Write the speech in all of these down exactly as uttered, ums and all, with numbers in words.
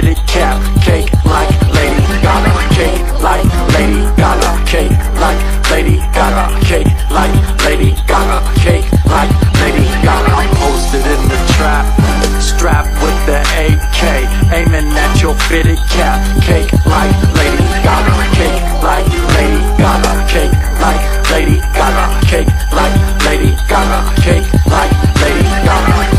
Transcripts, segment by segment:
fitted cap. Cake like Lady Gaga. Cake like Lady Gaga. Cake like Lady Gaga. Cake like Lady Gaga. Cake like Lady Gaga. I'm posted in the trap, strapped with the A K, aiming at your fitted cap. Cake like Lady Gaga. Cake like Lady Gaga. Cake like Lady Gaga. Cake like Lady Gaga. Cake like Lady Gaga.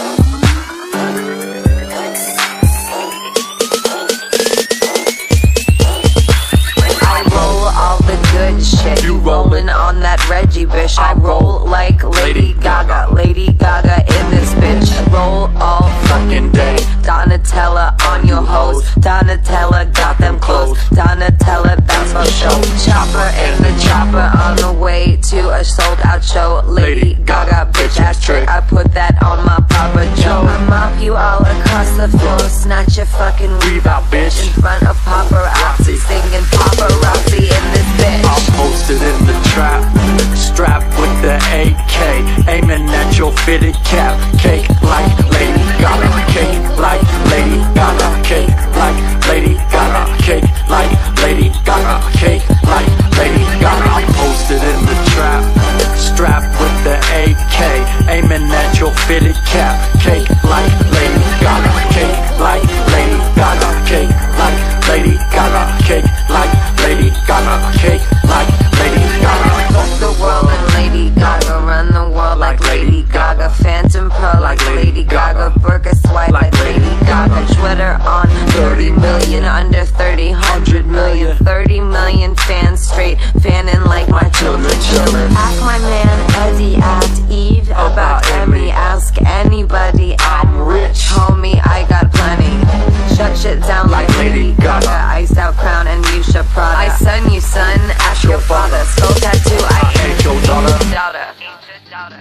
Shit. You rollin' on that Reggie bitch. I roll like Lady Gaga. Lady Gaga in this bitch. Roll all fucking day. Donatella on your hoes. Donatella got them clothes. Donatella, that's my show. Chopper in the chopper on the way to a sold out show. Lady Gaga, bitch ass trick. I put that on my Papa Joe. I mop you all across the floor. Snatch your fucking weave out, bitch. In front of paparazzi, singing paparazzi in this bitch. I'm posted in the trap, strapped with the A K, aiming at your fitted cap. Cake like Lady Gaga. Cake like Lady Gaga. Cake like Lady Gaga. Cake like Lady Gaga. Cake like Lady Gaga. I'm posted in the trap, strapped with the A K, aiming at your fitted cap. Cake like Lady Gaga. Cake like Lady Gaga. Cake like Lady Gaga. Cake like Lady Gaga. Cake like Lady Gaga. Fuck the world and Lady Gaga. Run the world like Lady Gaga. Phantom Pro like Lady Gaga. Burger swipe like Lady Gaga. Twitter on thirty million, under thirty, hundred million, thirty million fans straight fanning like my children chillin'. Ask my man Eddie, asked Eve about Emmy. Ask anybody, I'm rich, homie, I got plenty. Shut shit down like Lady Gaga. Iced out crown and Yusha Prada. I son you son, ask your father. Skull tattoo, I hate your daughter. Daughter. Daughter.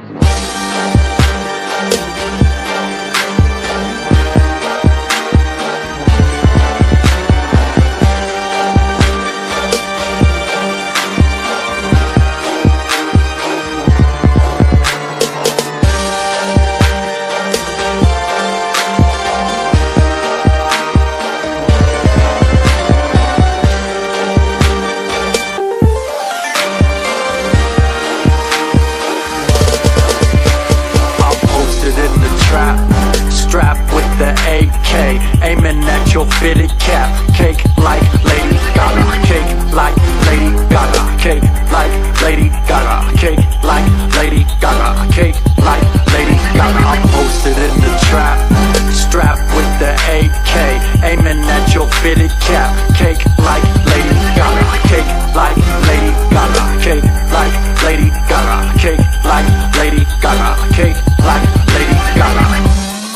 Strapped with the A K, aiming at your fitted cap. Cake like Lady Gaga. Cake like Lady Gaga. Cake like Lady Gaga. Cake like Lady Gaga. Cake like Lady Gaga. I'm posted in the trap, strapped with the A K, aiming at your fitted cap. Cake like Lady Gaga. Cake like Lady Gaga. Cake like Lady Gaga. Cake like Lady Gaga. Cake like Lady Gaga.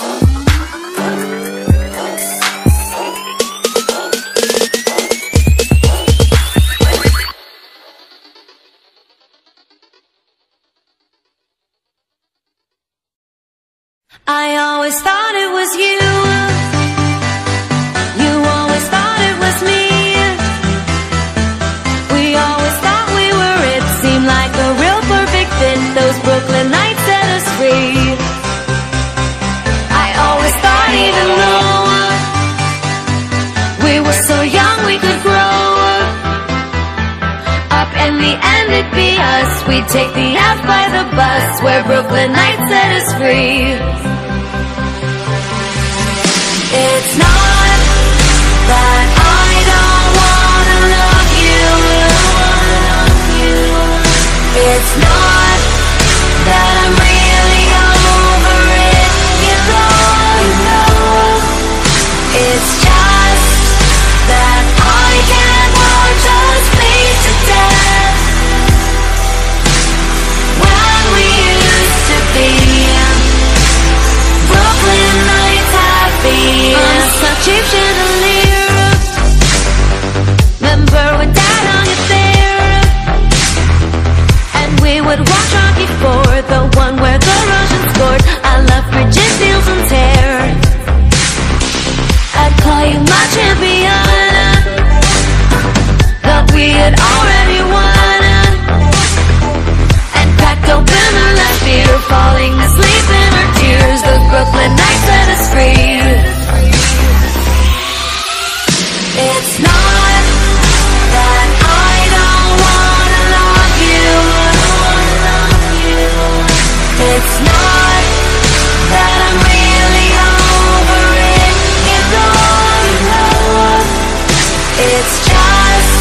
I always thought it was you. You always thought it was me. We always thought we were it. Seemed like a real perfect fit. Those Brooklyn nights set us free. I always thought even though we were so young we could grow up, in the end it'd be us. We'd take the F by the bus, where Brooklyn nights set us free. It's not that I don't wanna love you. It's not that I'm really over it, you know. It's just that I can't watch us bleed to death when we used to be. Brooklyn nights have been on such cheap chandelier. Remember when Dad hung it there, and we would watch Rocky four, the one where the Russians scored. I love Bridget Fields and tear. I'd call you my champion, but we had already won, and cracked open her left ear, falling asleep in her tears. Those Brooklyn nights set us free. It's just